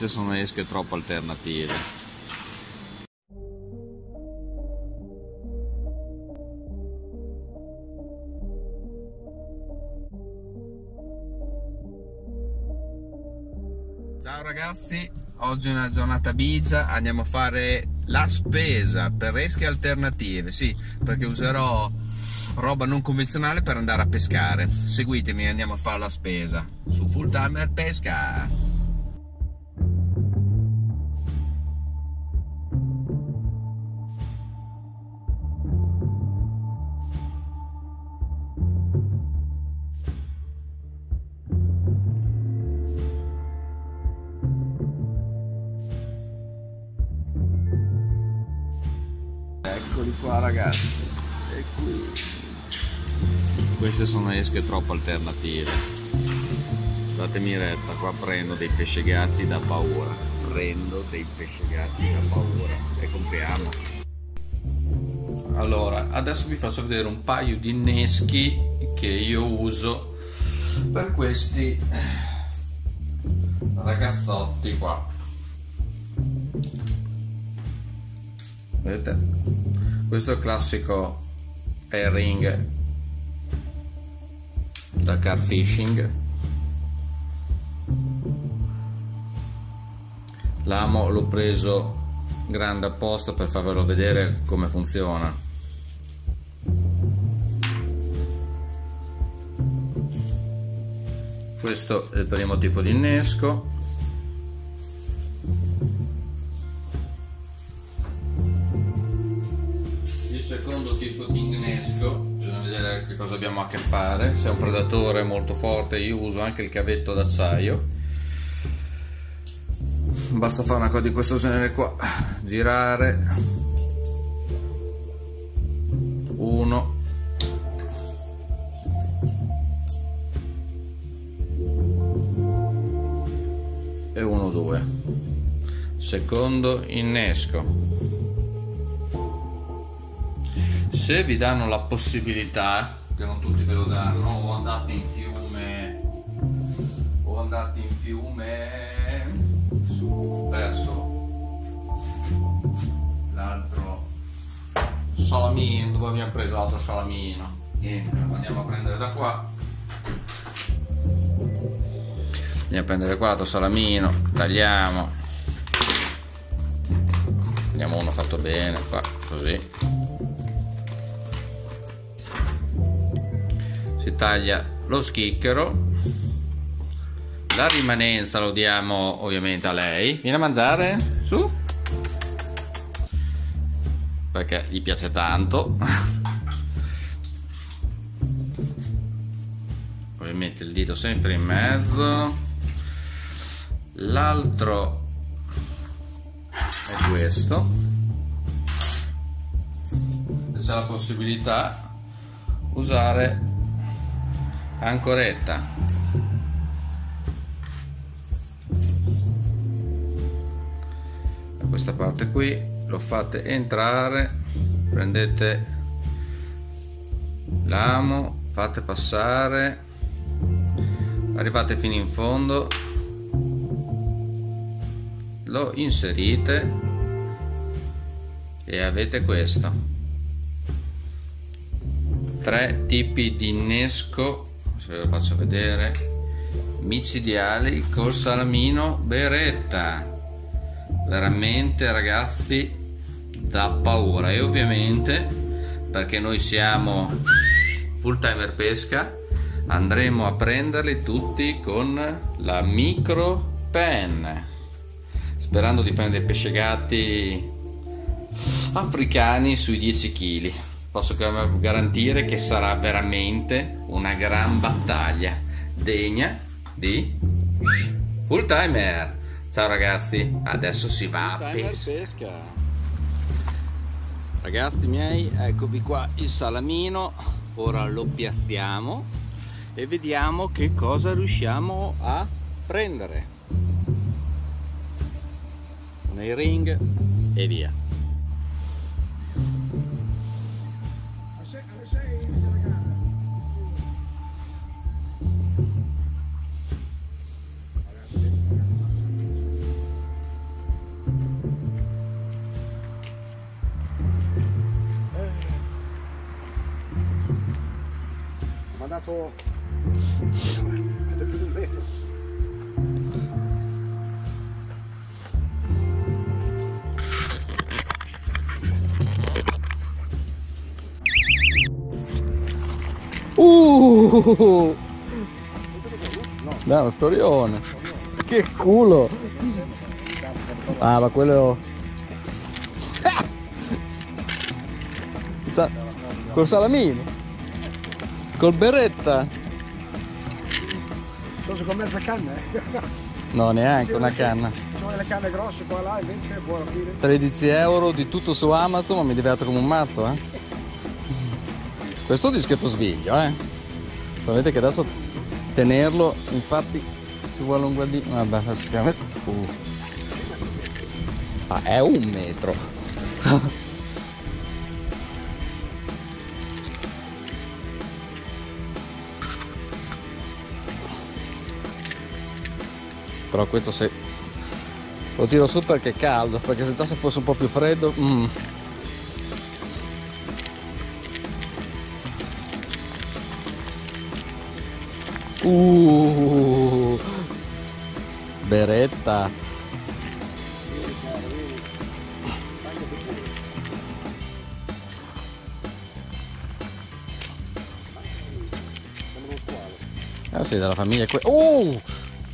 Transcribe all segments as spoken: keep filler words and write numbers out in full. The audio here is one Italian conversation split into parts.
Queste sono esche troppo alternative. Ciao ragazzi, oggi è una giornata bigia, andiamo a fare la spesa per esche alternative, sì, perché userò roba non convenzionale per andare a pescare. Seguitemi, andiamo a fare la spesa su Full Timer Pesca. Eccoli qua ragazzi, e qui queste sono esche troppo alternative, datemi retta, qua prendo dei pesce gatti da paura, prendo dei pesce gatti da paura e compriamo. Allora, adesso vi faccio vedere un paio di inneschi che io uso per questi ragazzotti qua. Vedete? Questo è il classico herring da car fishing. L'amo l'ho preso grande apposta per farvelo vedere come funziona. Questo è il primo tipo di innesco. Secondo tipo di innesco, bisogna vedere che cosa abbiamo a che fare. Se è un predatore molto forte io uso anche il cavetto d'acciaio, basta fare una cosa di questo genere qua, girare uno e uno due, secondo innesco. Se vi danno la possibilità, che non tutti ve lo danno, o andate in fiume o andate in fiume su verso l'altro salamino, dove abbiamo preso l'altro salamino, niente, andiamo a prendere da qua, andiamo a prendere qua l'altro salamino, tagliamo, vediamo uno fatto bene qua, così. Si taglia lo schicchero, la rimanenza lo diamo ovviamente a lei. Vieni a mangiare, su, perché gli piace tanto. Ovviamente il dito sempre in mezzo. L'altro è questo. Se c'è la possibilità, usare ancoretta. Da questa parte qui lo fate entrare, prendete l'amo, fate passare, arrivate fino in fondo, lo inserite e avete questo. Tre tipi di innesco, se ve lo faccio vedere, micidiali col salamino beretta, veramente ragazzi da paura. E ovviamente, perché noi siamo Full Timer Pesca, andremo a prenderli tutti con la micro pen, sperando di prendere pesce gatti africani sui dieci chili. Posso garantire che sarà veramente una gran battaglia degna di Full Timer. Ciao ragazzi, adesso si va a pesca. pesca. Ragazzi miei, eccovi qua il salamino, ora lo piazziamo e vediamo che cosa riusciamo a prendere. Nei ring e via. dato più di un metro. Uh! No, uno storione. Che culo! Ah, ma quello... Sa... Col salamino? Col beretta? Sono con mezza canna, eh? No, neanche una canna. Sono le canne grosse qua e là, invece buona fine. tredici euro di tutto su Amazon, ma mi diverto come un matto, eh. Questo dischetto sveglio, eh. Sapete che adesso tenerlo, infatti ci vuole un guardino. Vabbè, adesso stiamo... uh. Ah, è un metro. Però questo se lo tiro su perché è caldo, perché se già se fosse un po' più freddo... Mm. Uh, beretta. Ah sì, della famiglia que... Uh!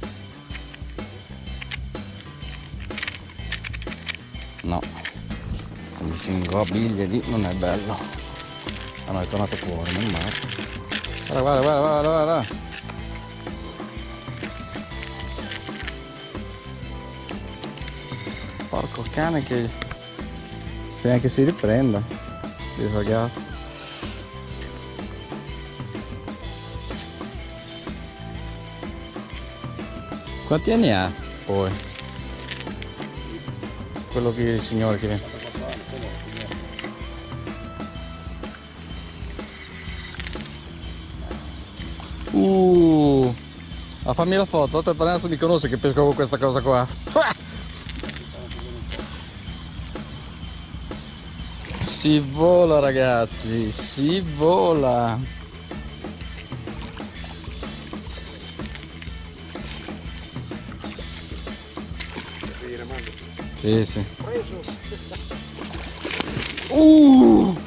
No, se mi si ingobiglia lì non è bello. Ah no, è tornato fuori, non male. Guarda, guarda, guarda, guarda, guarda. Porco cane che... se neanche si riprenda il ragazzo. Quanti anni ha poi? Quello che il signore che... Uh, ah, fammi la foto, te adesso mi conosce che pesco con questa cosa qua. Si vola ragazzi, si vola. Sì, sì. Uh!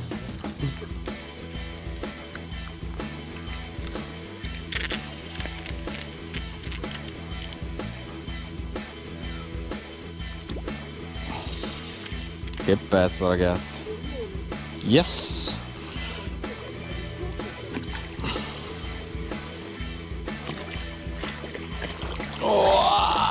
Che pezzo ragazzi. Yes! Oh!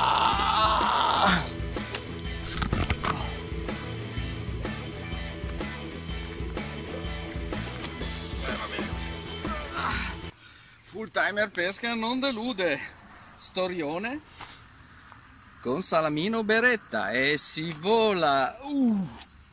Full timer pesca non delude. Storione con salamino beretta e si vola. Uh.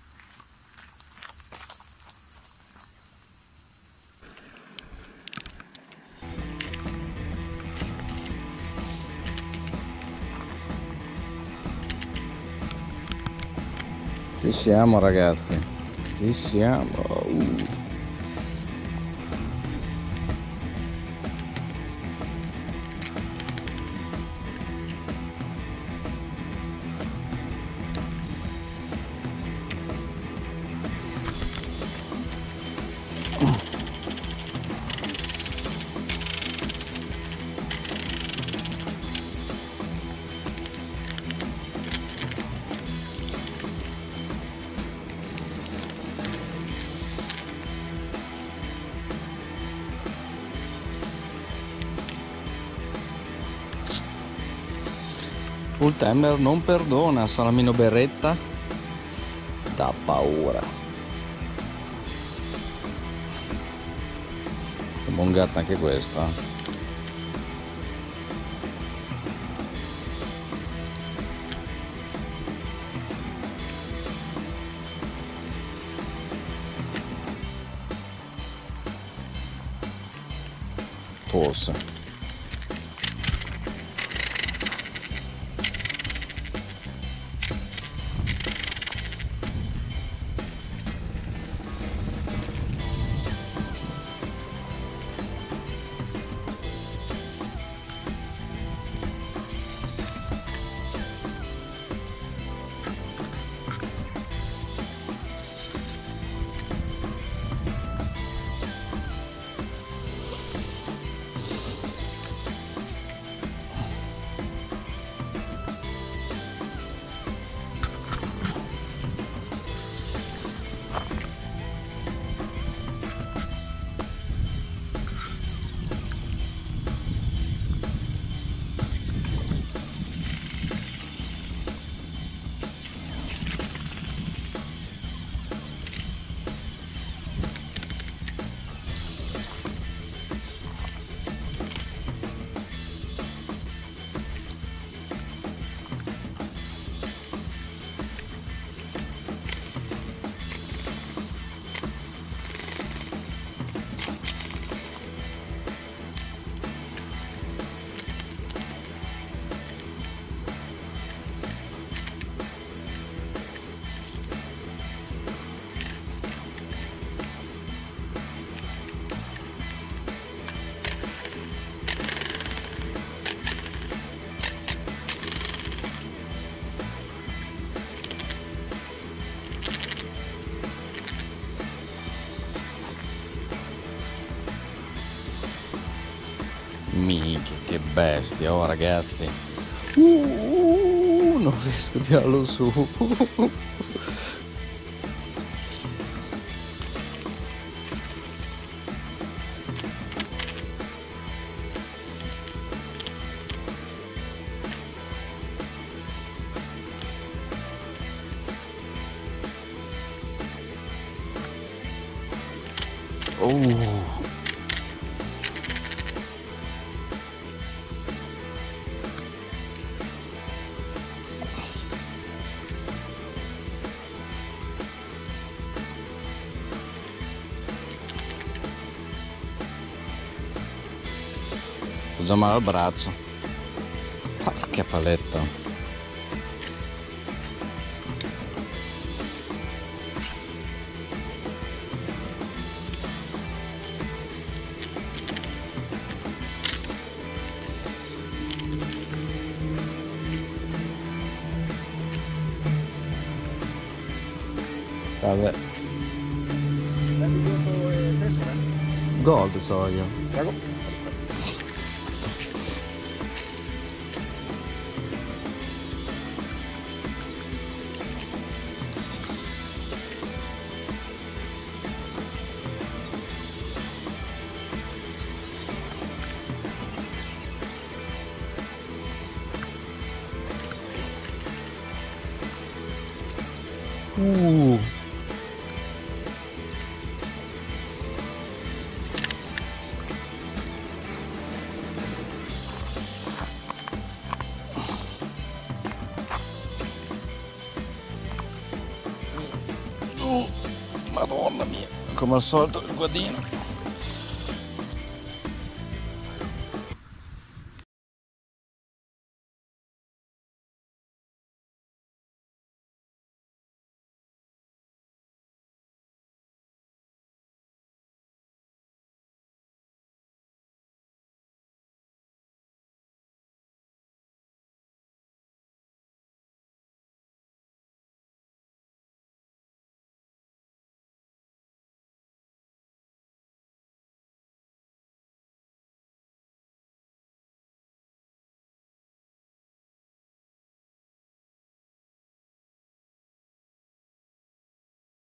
Ci siamo ragazzi, ci siamo. Uh. Full timer non perdona, salamino beretta da paura. Che buon gatto anche questa. Forse. minchia, che bestia, oh ragazzi. Uh, non riesco a tirarlo su. Oh. Ho già male al braccio. Ah, che paletta. Vabbè. Gold so io. Prego. Uh. Oh, Madonna mia, come al solito il guadino.